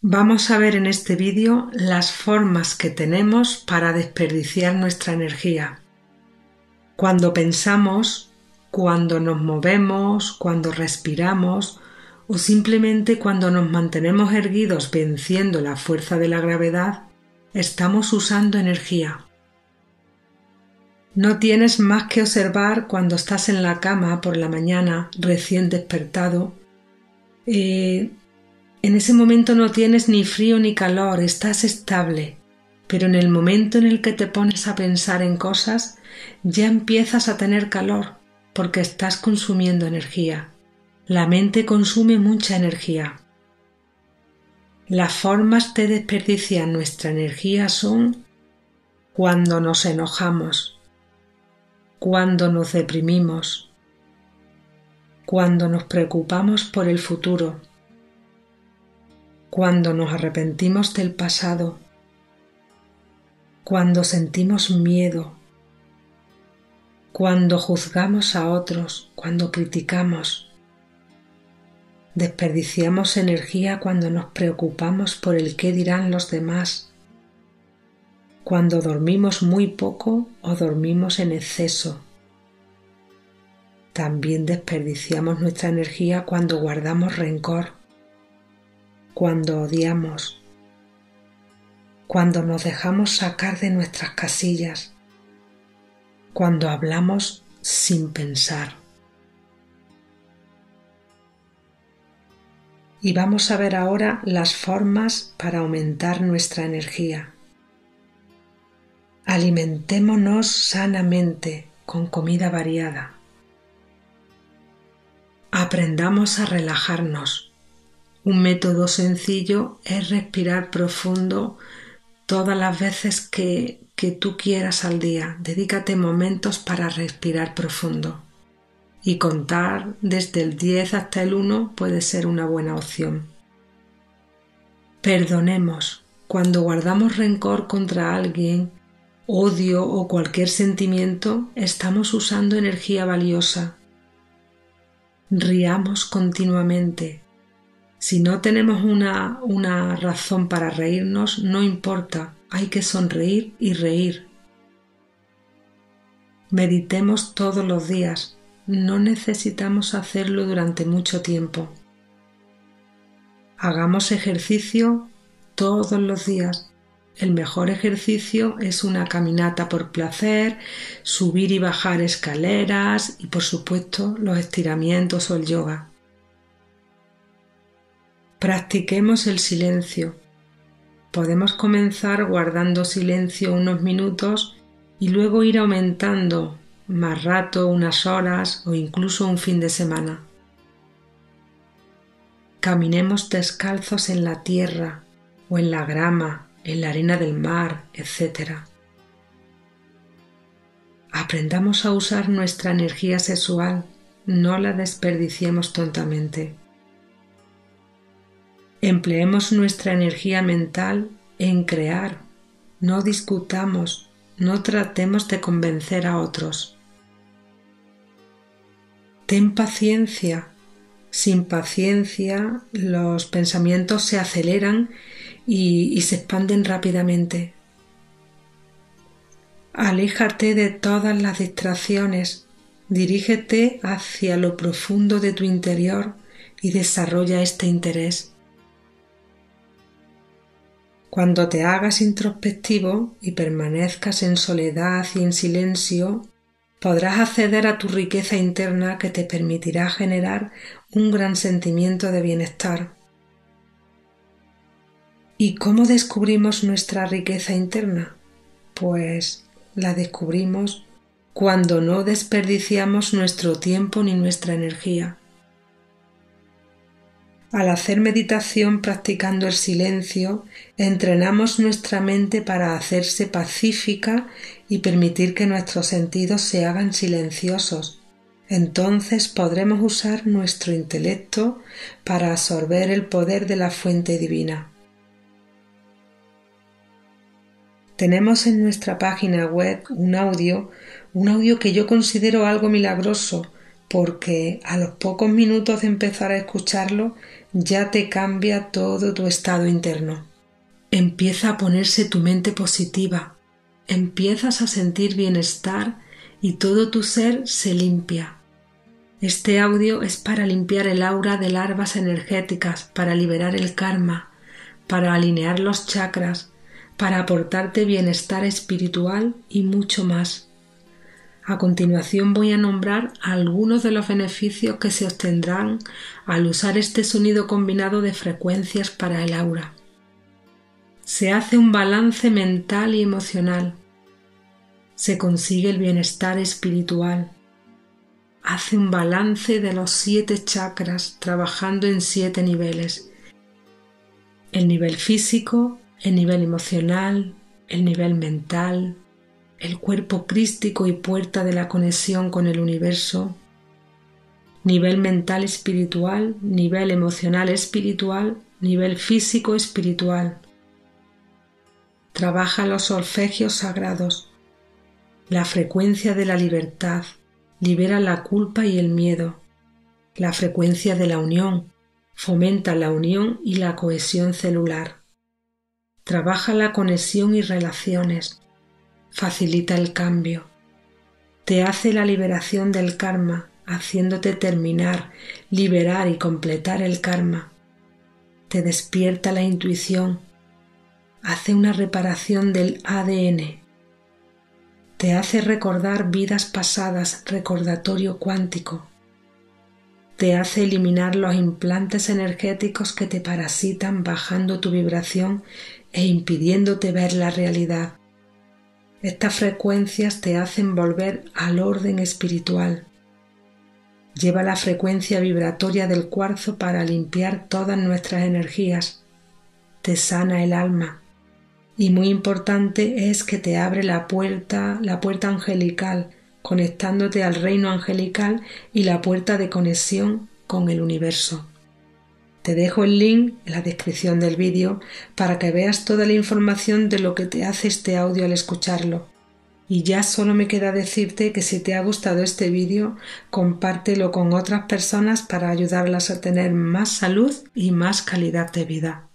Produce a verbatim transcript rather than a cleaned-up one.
Vamos a ver en este vídeo las formas que tenemos para desperdiciar nuestra energía. Cuando pensamos, cuando nos movemos, cuando respiramos o simplemente cuando nos mantenemos erguidos venciendo la fuerza de la gravedad, estamos usando energía. No tienes más que observar cuando estás en la cama por la mañana recién despertado. Eh, en ese momento no tienes ni frío ni calor, estás estable, pero en el momento en el que te pones a pensar en cosas ya empiezas a tener calor porque estás consumiendo energía. La mente consume mucha energía. Las formas de desperdiciar nuestra energía son cuando nos enojamos, cuando nos deprimimos, cuando nos preocupamos por el futuro, cuando nos arrepentimos del pasado, cuando sentimos miedo, cuando juzgamos a otros, cuando criticamos. Desperdiciamos energía cuando nos preocupamos por el qué dirán los demás, cuando dormimos muy poco o dormimos en exceso. También desperdiciamos nuestra energía cuando guardamos rencor, cuando odiamos, cuando nos dejamos sacar de nuestras casillas, cuando hablamos sin pensar. Y vamos a ver ahora las formas para aumentar nuestra energía. Alimentémonos sanamente con comida variada. Aprendamos a relajarnos. Un método sencillo es respirar profundo todas las veces que, que tú quieras al día. Dedícate momentos para respirar profundo. Y contar desde el diez hasta el uno puede ser una buena opción. Perdonemos. Cuando guardamos rencor contra alguien, odio o cualquier sentimiento, estamos usando energía valiosa. Riamos continuamente. Si no tenemos una, una razón para reírnos, no importa, hay que sonreír y reír. Meditemos todos los días. No necesitamos hacerlo durante mucho tiempo. Hagamos ejercicio todos los días. El mejor ejercicio es una caminata por placer, subir y bajar escaleras y, por supuesto, los estiramientos o el yoga. Practiquemos el silencio. Podemos comenzar guardando silencio unos minutos y luego ir aumentando más rato, unas horas o incluso un fin de semana. Caminemos descalzos en la tierra o en la grama, en la arena del mar, etcétera. Aprendamos a usar nuestra energía sexual, no la desperdiciemos tontamente. Empleemos nuestra energía mental en crear, no discutamos, no tratemos de convencer a otros. Ten paciencia. Sin paciencia, los pensamientos se aceleran y, y se expanden rápidamente. Aléjate de todas las distracciones. Dirígete hacia lo profundo de tu interior y desarrolla este interés. Cuando te hagas introspectivo y permanezcas en soledad y en silencio, podrás acceder a tu riqueza interna que te permitirá generar un gran sentimiento de bienestar. ¿Y cómo descubrimos nuestra riqueza interna? Pues la descubrimos cuando no desperdiciamos nuestro tiempo ni nuestra energía. Al hacer meditación practicando el silencio, entrenamos nuestra mente para hacerse pacífica y permitir que nuestros sentidos se hagan silenciosos. Entonces podremos usar nuestro intelecto para absorber el poder de la fuente divina. Tenemos en nuestra página web un audio, un audio que yo considero algo milagroso, porque a los pocos minutos de empezar a escucharlo ya te cambia todo tu estado interno. Empieza a ponerse tu mente positiva, empiezas a sentir bienestar y todo tu ser se limpia. Este audio es para limpiar el aura de larvas energéticas, para liberar el karma, para alinear los chakras, para aportarte bienestar espiritual y mucho más. A continuación voy a nombrar algunos de los beneficios que se obtendrán al usar este sonido combinado de frecuencias para el aura. Se hace un balance mental y emocional. Se consigue el bienestar espiritual. Hace un balance de los siete chakras trabajando en siete niveles. El nivel físico, el nivel emocional, el nivel mental, el cuerpo crístico y puerta de la conexión con el universo, nivel mental espiritual, nivel emocional espiritual, nivel físico espiritual. Trabaja los solfegios sagrados, la frecuencia de la libertad, libera la culpa y el miedo, la frecuencia de la unión, fomenta la unión y la cohesión celular. Trabaja la conexión y relaciones, facilita el cambio, te hace la liberación del karma, haciéndote terminar, liberar y completar el karma. Te despierta la intuición, hace una reparación del A D N, te hace recordar vidas pasadas, recordatorio cuántico, te hace eliminar los implantes energéticos que te parasitan bajando tu vibración e impidiéndote ver la realidad. Estas frecuencias te hacen volver al orden espiritual. Lleva la frecuencia vibratoria del cuarzo para limpiar todas nuestras energías. Te sana el alma. Y muy importante es que te abre la puerta, la puerta angelical, conectándote al reino angelical y la puerta de conexión con el universo. Te dejo el link en la descripción del vídeo para que veas toda la información de lo que te hace este audio al escucharlo. Y ya solo me queda decirte que si te ha gustado este vídeo, compártelo con otras personas para ayudarlas a tener más salud y más calidad de vida.